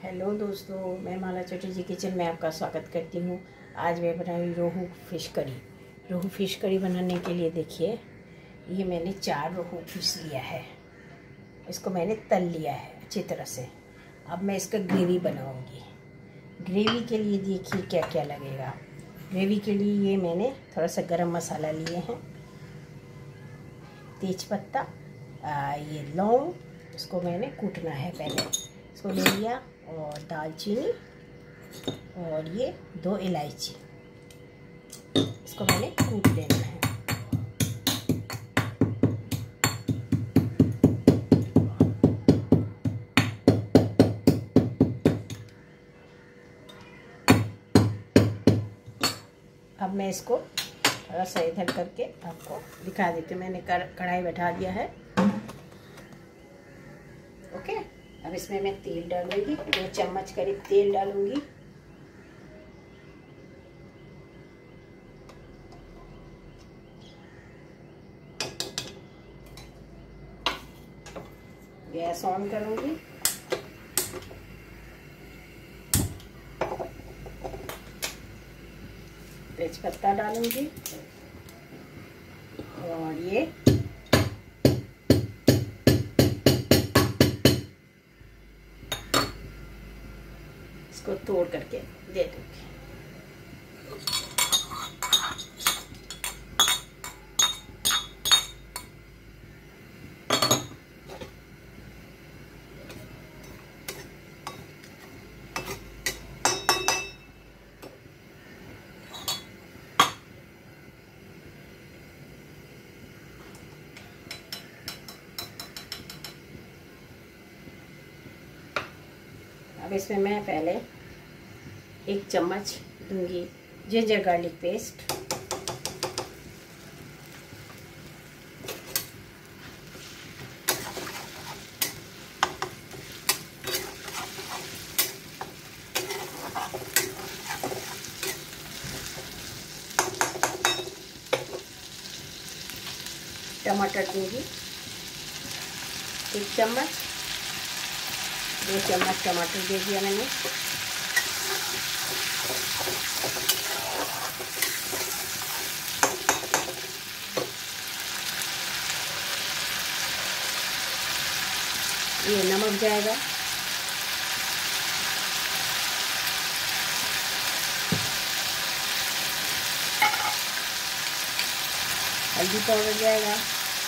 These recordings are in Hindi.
हेलो दोस्तों, मैं माला चटर्जी किचन में आपका स्वागत करती हूँ। आज मैं बना रही रोहू फिश करी। रोहू फिश करी बनाने के लिए देखिए, ये मैंने 4 रोहू फिश लिया है। इसको मैंने तल लिया है अच्छी तरह से। अब मैं इसका ग्रेवी बनाऊंगी। ग्रेवी के लिए देखिए क्या क्या लगेगा। ग्रेवी के लिए ये मैंने थोड़ा सा गरम मसाला लिए हैं, तेज़पत्ता, ये लौंग, इसको मैंने कूटना है पहले। इसको ले लिया, और दालचीनी, और ये 2 इलायची, इसको मैंने कूट लेना है। अब मैं इसको थोड़ा सा इधर करके आपको दिखा देती हूँ। मैंने कढ़ाई बैठा दिया है। ओके, अब इसमें मैं तेल डालूंगी। 2 चम्मच करीब तेल डालूंगी। गैस ऑन करूंगी। तेजपत्ता डालूंगी, और ये इसको तोड़ करके दे दूंगी। अब इसमें मैं पहले 1 चम्मच दूंगी जिंजर गार्लिक पेस्ट, टमाटर दूंगी 1 चम्मच, 2 चम्मच टमाटर दे दिया मैंने। ये नमक जाएगा, हल्दी पाउडर जाएगा,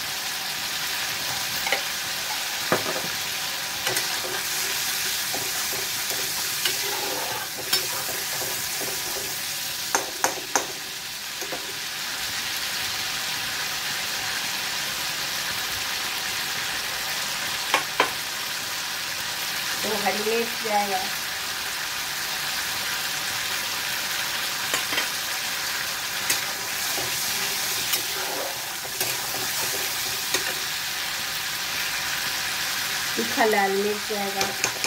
तो हरी मिर्च जाएगा, तीखा लाल मिर्च जाएगा,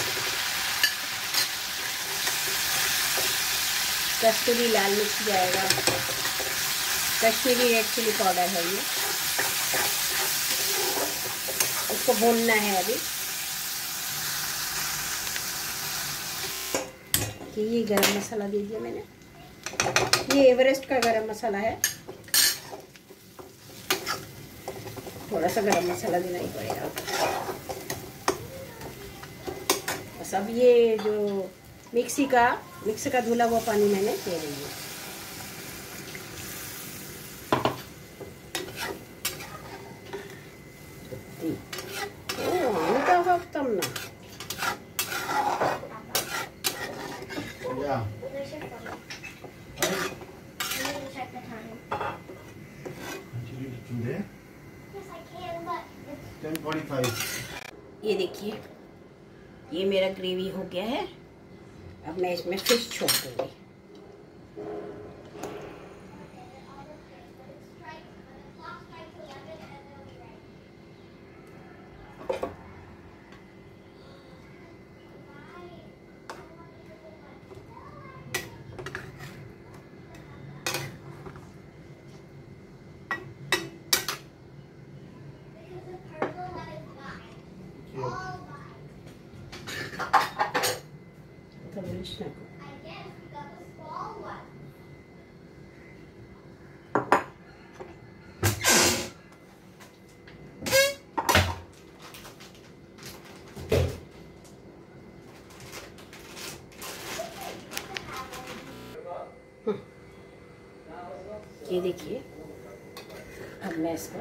कस्तूरी लाल मिर्च जाएगा, कश्मीरी रेड चिली पाउडर है ये। इसको भूनना है अभी। ये गरम मसाला दे दिया मैंने। ये एवरेस्ट का गरम मसाला है। थोड़ा सा गरम मसाला देना ही पड़ेगा। बस अब ये जो मिक्सी का धुला हुआ पानी मैंने दे रही हूँ। Yeah. Check the time. Can't you read it from there? Yes, I can, but it's 10:45. ये देखिए, ये मेरा ग्रेवी हो गया है। अब मैं इसमें फिश छोड़ दूंगी। कृष्णा को। I guess we got the small one. ये देखिए, अब मैं इसको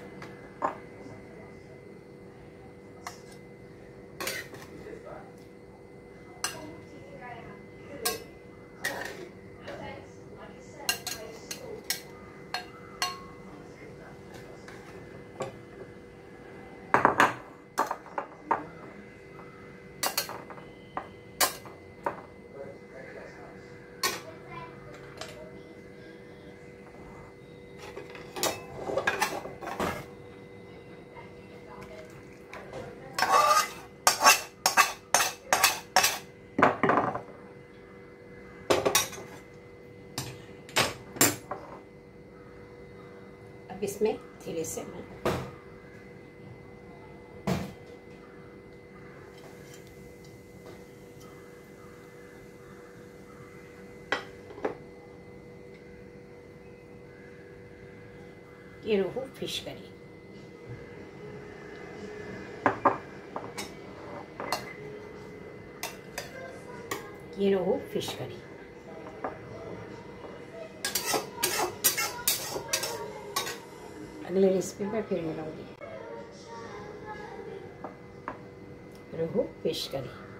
अब इसमें धीरे से मैं ये रोहू फिश करी। ये रोहू फिश करी। अगले रेसिपी में फिर मिलाऊंगी। रोहू फिश करी।